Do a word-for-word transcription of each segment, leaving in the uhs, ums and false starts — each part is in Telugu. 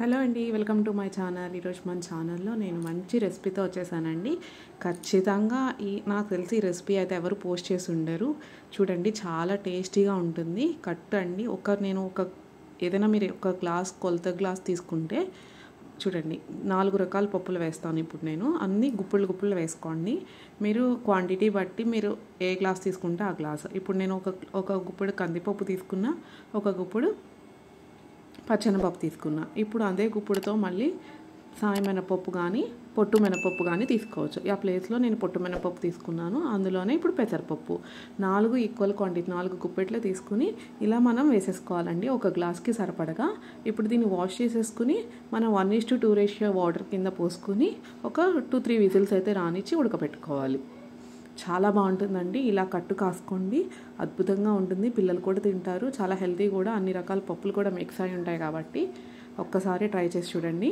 హలో అండి, వెల్కమ్ టు మై ఛానల్. ఈరోజు మన ఛానల్లో నేను మంచి రెసిపీతో వచ్చేసానండి. ఖచ్చితంగా ఈ నాకు తెలిసి ఈ రెసిపీ అయితే ఎవరు పోస్ట్ చేసి ఉండరు. చూడండి, చాలా టేస్టీగా ఉంటుంది. కట్ అండి ఒక నేను ఒక ఏదైనా మీరు ఒక గ్లాస్ కొలత గ్లాస్ తీసుకుంటే చూడండి, నాలుగు రకాల పప్పులు వేస్తాను ఇప్పుడు నేను. అన్నీ గుప్పులు గుప్పులు వేసుకోండి. మీరు క్వాంటిటీ బట్టి మీరు ఏ గ్లాస్ తీసుకుంటే ఆ గ్లాస్. ఇప్పుడు నేను ఒక ఒక గుప్పుడు కందిపప్పు తీసుకున్నా, ఒక గుప్పుడు పచ్చెనపప్పు తీసుకున్నా. ఇప్పుడు అదే గుప్పుడుతో మళ్ళీ సాయి మినపప్పు కానీ పొట్టు మినపప్పు కానీ తీసుకోవచ్చు. ఆ ప్లేస్లో నేను పొట్టు మినపప్పు తీసుకున్నాను. అందులోనే ఇప్పుడు పెసరపప్పు నాలుగు ఈక్వల్ క్వాంటిటీ నాలుగు గుప్పెట్లే తీసుకుని ఇలా మనం వేసేసుకోవాలండి, ఒక గ్లాస్కి సరిపడగా. ఇప్పుడు దీన్ని వాష్ చేసేసుకుని మనం one is to two ratio water కింద పోసుకుని ఒక టూ త్రీ విజిల్స్ అయితే రానిచ్చి ఉడకబెట్టుకోవాలి. చాలా బాగుంటుందండి. ఇలా కట్టు కాసుకోండి, అద్భుతంగా ఉంటుంది. పిల్లలు కూడా తింటారు. చాలా హెల్తీ కూడా, అన్ని రకాల పప్పులు కూడా మిక్స్ అయి ఉంటాయి కాబట్టి ఒక్కసారి ట్రై చేసి చూడండి.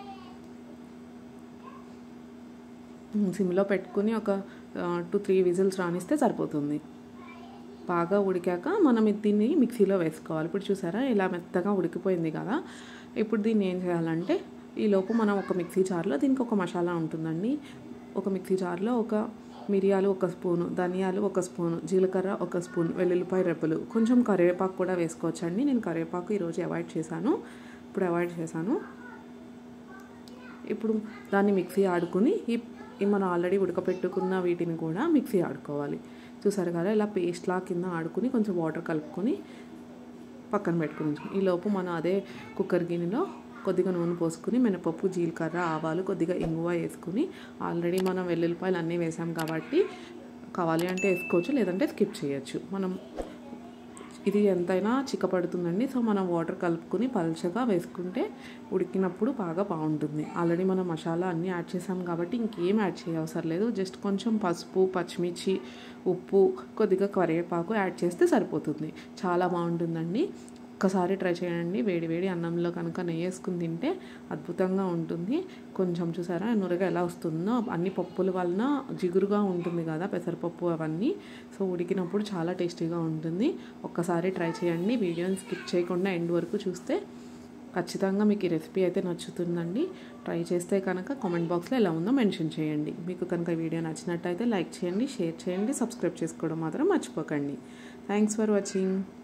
సిమ్లో పెట్టుకుని ఒక టూ త్రీ విజిల్స్ రానిస్తే సరిపోతుంది. బాగా ఉడికాక మనం దీన్ని మిక్సీలో వేసుకోవాలి. ఇప్పుడు చూసారా, ఇలా మెత్తగా ఉడికిపోయింది కదా. ఇప్పుడు దీన్ని ఏం చేయాలంటే, ఈలోపు మనం ఒక మిక్సీ జార్లో దీనికి ఒక మసాలా ఉంటుందండి. ఒక మిక్సీ జార్లో ఒక మిరియాలు ఒక స్పూను, ధనియాలు ఒక స్పూను, జీలకర్ర ఒక స్పూన్, వెల్లుల్లిపాయ రెబ్బలు, కొంచెం కరివేపాకు కూడా వేసుకోవచ్చండి. నేను కరివేపాకు ఈరోజు అవాయిడ్ చేశాను, ఇప్పుడు అవాయిడ్ చేశాను. ఇప్పుడు దాన్ని మిక్సీ ఆడుకుని ఈ మనం ఆల్రెడీ ఉడకపెట్టుకున్న వీటిని కూడా మిక్సీ ఆడుకోవాలి. చూసారు కదా, ఇలా పేస్ట్లా కింద ఆడుకుని కొంచెం వాటర్ కలుపుకొని పక్కన పెట్టుకుని ఈలోపు మనం అదే కుక్కర్ గిన్నెలో కొద్దిగా నూనె పోసుకుని మినపప్పు, జీలకర్ర, ఆవాలు, కొద్దిగా ఇంగువ వేసుకుని, ఆల్రెడీ మనం వెల్లుల్లిపాయలు అన్నీ వేసాం కాబట్టి కావాలి అంటే వేసుకోవచ్చు, లేదంటే స్కిప్ చేయొచ్చు. మనం ఇది ఎంతైనా చిక్కపడుతుందండి. సో మనం వాటర్ కలుపుకొని పల్చగా వేసుకుంటే ఉడికినప్పుడు బాగా బాగుంటుంది. ఆల్రెడీ మనం మసాలా అన్నీ యాడ్ చేసాం కాబట్టి ఇంకేం యాడ్ చేయవసరం లేదు. జస్ట్ కొంచెం పసుపు, పచ్చిమిర్చి, ఉప్పు, కొద్దిగా కరివేపాకు యాడ్ చేస్తే సరిపోతుంది. చాలా బాగుంటుందండి. ఒక్కసారి ట్రై చేయండి. వేడి వేడి అన్నంలో కనుక నెయ్యి వేసుకుని తింటే అద్భుతంగా ఉంటుంది. కొంచెం చూసారా నురగ ఎలా వస్తుందో, అన్ని పప్పుల వలన జిగురుగా ఉంటుంది కదా పెసరపప్పు అవన్నీ. సో ఉడికినప్పుడు చాలా టేస్టీగా ఉంటుంది. ఒక్కసారి ట్రై చేయండి. వీడియోని స్కిప్ చేయకుండా ఎండ్ వరకు చూస్తే ఖచ్చితంగా మీకు ఈ రెసిపీ అయితే నచ్చుతుందండి. ట్రై చేస్తే కనుక కామెంట్ బాక్స్లో ఎలా ఉందో మెన్షన్ చేయండి. మీకు కనుక వీడియో నచ్చినట్టయితే లైక్ చేయండి, షేర్ చేయండి, సబ్స్క్రైబ్ చేసుకోవడం మాత్రం మర్చిపోకండి. Thanks for watching.